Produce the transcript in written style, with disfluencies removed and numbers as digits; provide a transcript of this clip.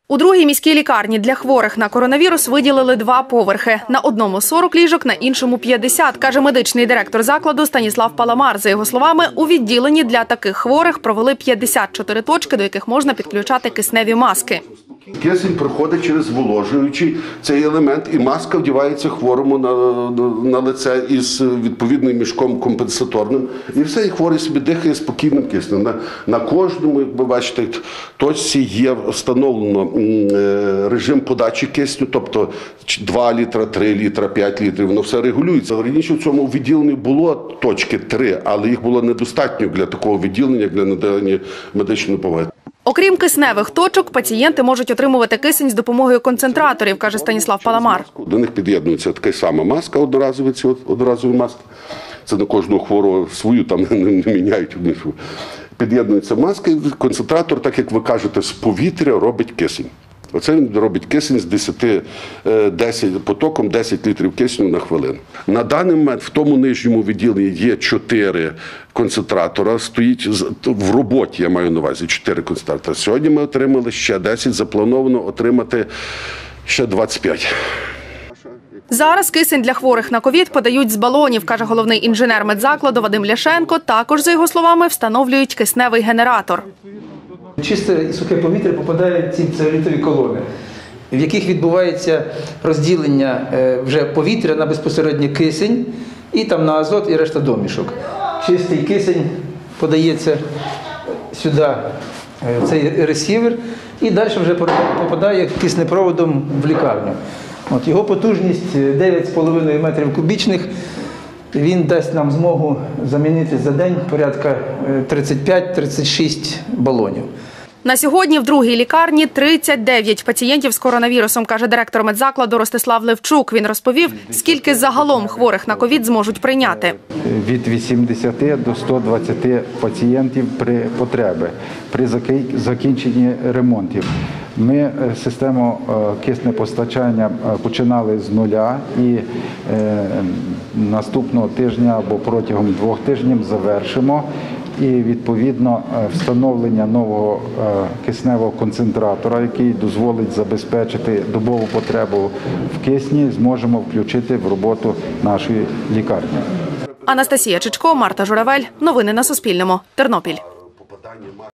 У другій міській лікарні для хворих на коронавірус виділили 2 поверхи. На одному 40 ліжок, на іншому 50, каже медичний директор закладу Станіслав Паламар. За його словами, у відділенні для таких хворих провели 54 точки, до яких можна підключати кисневі маски. Кисень проходить через зволожуючий цей елемент, і маска вдівається хворому на лице із відповідним мішком компенсаторним. І все, і хворий собі дихає спокійним киснем. На кожному, як ви бачите, точці є встановлено режим подачі кисню, тобто 2 літра, 3 літра, 5 літрів, воно все регулюється. Раніше в цьому відділенні було точки 3, але їх було недостатньо для такого відділення, як для надання медичної допомоги. Окрім кисневих точок, пацієнти можуть отримувати кисень з допомогою концентраторів, каже Станіслав Паламар. До них під'єднується така сама маска, одноразові маски. Це на кожного хворого свою, там не міняють. Під'єднується маска і концентратор, так як ви кажете, з повітря робить кисень. Оце він робить кисень з 10 потоком 10 літрів кисню на хвилину. На даний момент в тому нижньому відділенні є 4 концентратора, стоїть в роботі, я маю на увазі, 4 концентратора. Сьогодні ми отримали ще 10, заплановано отримати ще 25. Зараз кисень для хворих на ковід подають з балонів, каже головний інженер медзакладу Вадим Ляшенко. Також, за його словами, встановлюють кисневий генератор. Чисте і сухе повітря попадає в ці целулітові колони, в яких відбувається розділення вже повітря на безпосередньо кисень, і там на азот і решта домішок. Чистий кисень подається сюди, в цей ресівер, і далі вже попадає киснепроводом в лікарню. Його потужність 9,5 метрів кубічних. Він дасть нам змогу замінити за день порядка 35-36 балонів. На сьогодні в другій лікарні 39 пацієнтів з коронавірусом, каже директор медзакладу Ростислав Левчук. Він розповів, скільки загалом хворих на ковід зможуть прийняти. Від 80 до 120 пацієнтів при потребі, при закінченні ремонтів. Ми систему киснепостачання починали з нуля і наступного тижня або протягом 2 тижнів завершимо. І, відповідно, встановлення нового кисневого концентратора, який дозволить забезпечити добову потребу в кисні, зможемо включити в роботу нашої лікарні. Анастасія Чичко, Марта Журавель. Новини на Суспільному. Тернопіль.